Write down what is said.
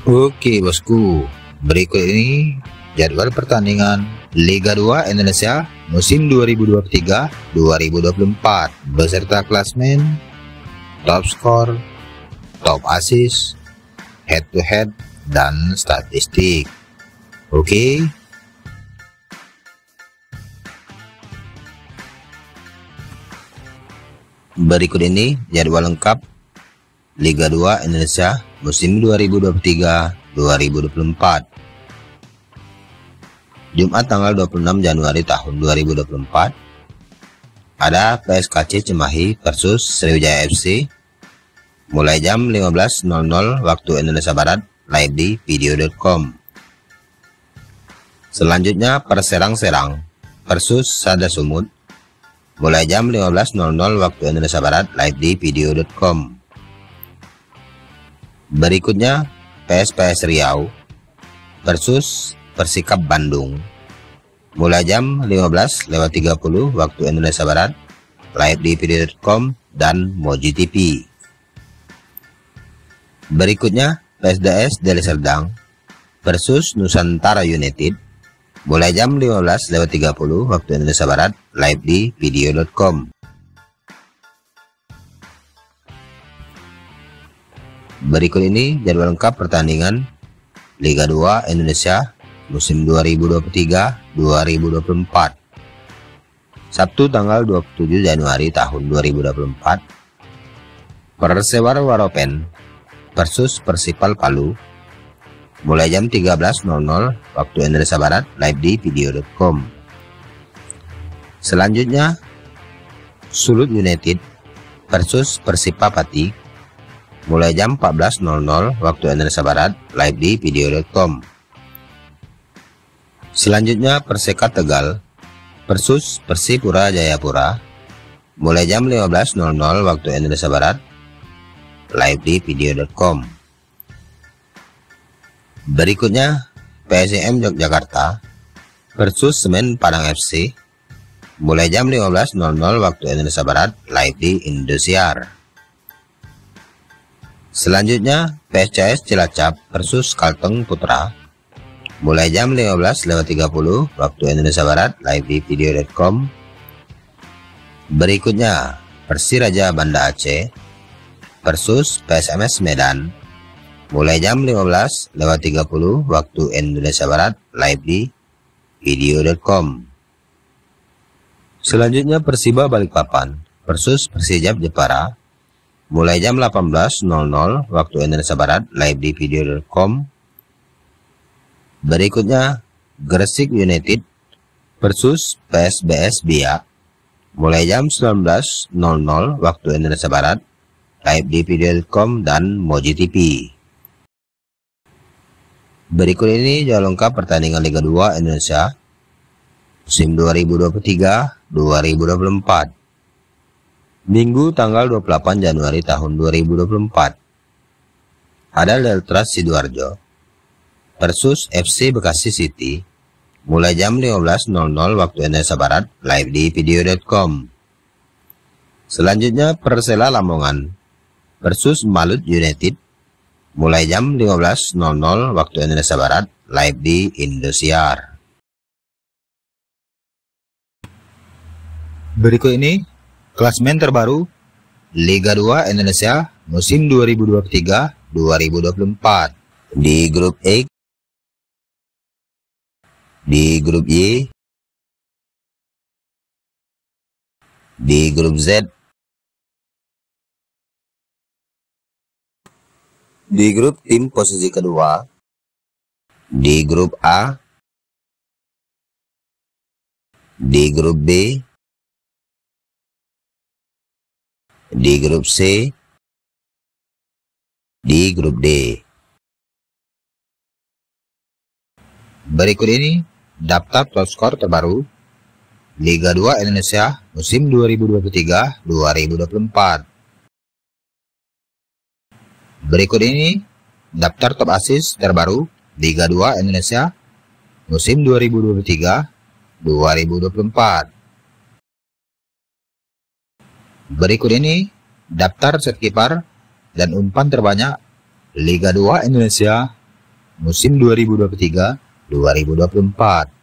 Oke bosku, berikut ini jadwal pertandingan Liga 2 Indonesia musim 2023-2024 beserta klasmen, top skor, top assist, head to head, dan statistik. Oke. Berikut ini jadwal lengkap Liga 2 Indonesia musim 2023-2024. Jumat tanggal 26 Januari tahun 2024 ada PSKC Cimahi versus Sriwijaya FC mulai jam 15.00 waktu Indonesia Barat live di video.com. Selanjutnya Perserang-Serang versus Sada Sumut mulai jam 15.00 waktu Indonesia Barat live di video.com. Berikutnya PSPS Riau versus Persikap Bandung mulai jam 15.30 waktu Indonesia Barat live di video.com dan Moji TV. Berikutnya PSDS Deli Serdang versus Nusantara United mulai jam 15.30 waktu Indonesia Barat live di video.com. Berikut ini jadwal lengkap pertandingan Liga 2 Indonesia musim 2023-2024. Sabtu tanggal 27 Januari tahun 2024. Persewara Waropen versus Persipal Palu mulai jam 13.00 waktu Indonesia Barat live di video.com. Selanjutnya Sulut United versus Persipa Pati mulai jam 14.00 waktu Indonesia Barat live di video.com. Selanjutnya Persekat Tegal versus Persipura Jayapura mulai jam 15.00 waktu Indonesia Barat live di video.com. Berikutnya PSIM Yogyakarta versus Semen Padang FC mulai jam 15.00 waktu Indonesia Barat live di Indosiar. Selanjutnya PSCS Cilacap versus Kalteng Putra mulai jam 15.30 waktu Indonesia Barat live di video.com. Berikutnya Persiraja Banda Aceh versus PSMS Medan mulai jam 15.30 waktu Indonesia Barat live di video.com. Selanjutnya Persiba Balikpapan versus Persijap Jepara mulai jam 18.00 waktu Indonesia Barat live di video.com. Berikutnya Gresik United versus PSBS Biak mulai jam 19.00 waktu Indonesia Barat live di video.com dan Moji TV. Berikut ini jadwal lengkap pertandingan Liga 2 Indonesia musim 2023-2024. Minggu tanggal 28 Januari tahun 2024 ada Deltras Sidoarjo versus FC Bekasi City mulai jam 15.00 waktu Indonesia Barat live di video.com. Selanjutnya Persela Lamongan versus Malut United mulai jam 15.00 waktu Indonesia Barat live di Indosiar. Berikut ini klasmen terbaru Liga 2 Indonesia musim 2023-2024 di grup E, di grup Y, di grup Z, di grup tim posisi kedua, di grup A, di grup B, di grup C, di grup D. Berikut ini daftar top skor terbaru Liga 2 Indonesia musim 2023-2024. Berikut ini daftar top assist terbaru Liga 2 Indonesia musim 2023-2024. Berikut ini daftar set kiper dan umpan terbanyak Liga 2 Indonesia musim 2023-2024.